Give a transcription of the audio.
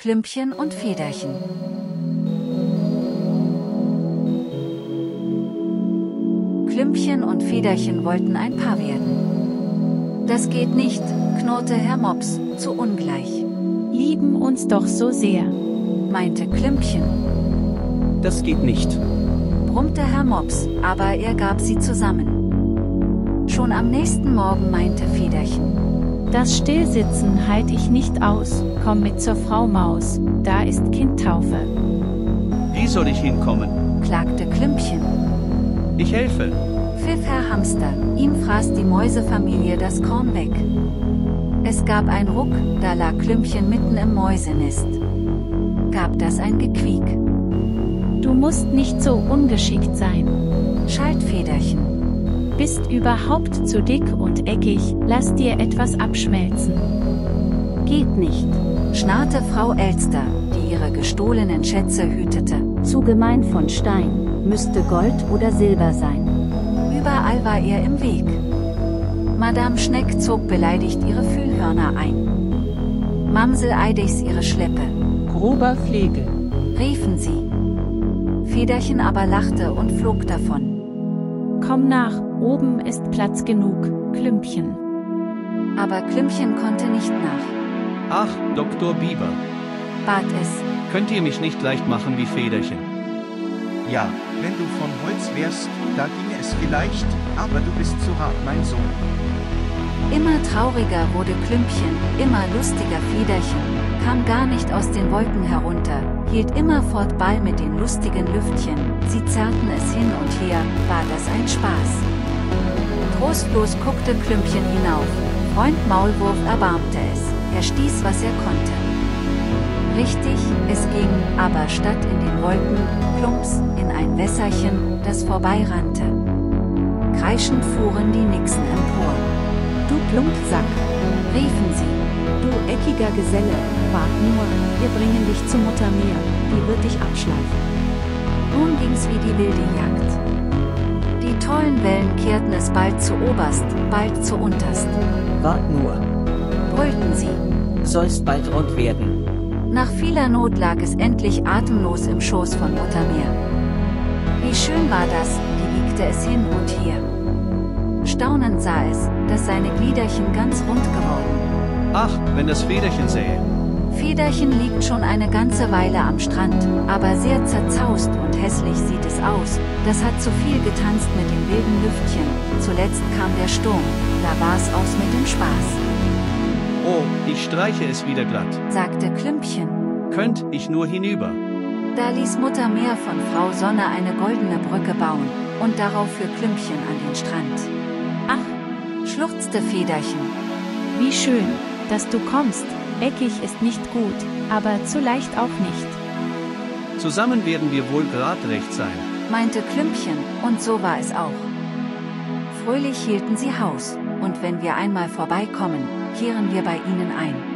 Klümpchen und Federchen. Klümpchen und Federchen wollten ein Paar werden. Das geht nicht, knurrte Herr Mops, zu ungleich. Lieben uns doch so sehr, meinte Klümpchen. Das geht nicht, brummte Herr Mops, aber er gab sie zusammen. Schon am nächsten Morgen meinte Federchen. Das Stillsitzen halt ich nicht aus, komm mit zur Frau Maus, da ist Kindtaufe. wie soll ich hinkommen? Klagte Klümpchen. Ich helfe. Pfiff Herr Hamster, ihm fraß die Mäusefamilie das Korn weg. Es gab ein Ruck, da lag Klümpchen mitten im Mäusenest. Gab das ein Gequiek. Du musst nicht so ungeschickt sein, Schalt Federchen. bist überhaupt zu dick und eckig, lass dir etwas abschmelzen. Geht nicht. Schnarrte Frau Elster, die ihre gestohlenen Schätze hütete. Zu gemein von Stein, müsste Gold oder Silber sein. Überall war er im Weg. Madame Schneck zog beleidigt ihre Fühlhörner ein. Mamsel Eidichs ihre Schleppe, Grober Pflege. riefen sie. Federchen aber lachte und flog davon. Komm nach, oben ist Platz genug, Klümpchen. Aber Klümpchen konnte nicht nach. Ach, Dr. Biber, Bat es. könnt ihr mich nicht leicht machen wie Federchen? Ja, wenn du von Holz wärst, da ginge es vielleicht, aber du bist zu hart, mein Sohn. Immer trauriger wurde Klümpchen, immer lustiger Federchen, kam gar nicht aus den Wolken herunter, hielt immerfort Ball mit den lustigen Lüftchen, sie zerrten es hin und her, war das ein Spaß. Trostlos guckte Klümpchen hinauf, Freund Maulwurf erbarmte es, er stieß was er konnte. Richtig, es ging, aber statt in den Wolken, plumps, in ein Wässerchen, das vorbeirannte. Kreischend fuhren die Nixen empor. Du Plumpsack, Riefen sie. du eckiger Geselle, wart nur, wir bringen dich zu Muttermeer, die wird dich abschleifen. Nun ging's wie die wilde Jagd. Die tollen Wellen kehrten es bald zu oberst, bald zu unterst. Wart nur, Brüllten sie. sollst bald rund werden. Nach vieler Not lag es endlich atemlos im Schoß von Muttermeer. Wie schön war das, die wiegte es hin und her. Staunend sah es, dass seine Gliederchen ganz rund geworden. Ach, wenn das Federchen sähe. Federchen liegt schon eine ganze Weile am Strand, aber sehr zerzaust und hässlich sieht es aus. Das hat zu viel getanzt mit den wilden Lüftchen. Zuletzt kam der Sturm, da war's aus mit dem Spaß. Oh, ich streiche es wieder glatt. Sagte Klümpchen. Könnt ich nur hinüber? Da ließ Mutter Meer von Frau Sonne eine goldene Brücke bauen, und darauf für Klümpchen an den Strand. Ach, Schluchzte Federchen. wie schön, dass du kommst, eckig ist nicht gut, aber zu leicht auch nicht. Zusammen werden wir wohl grad recht sein. Meinte Klümpchen, und so war es auch. Fröhlich hielten sie Haus, und wenn wir einmal vorbeikommen, kehren wir bei ihnen ein.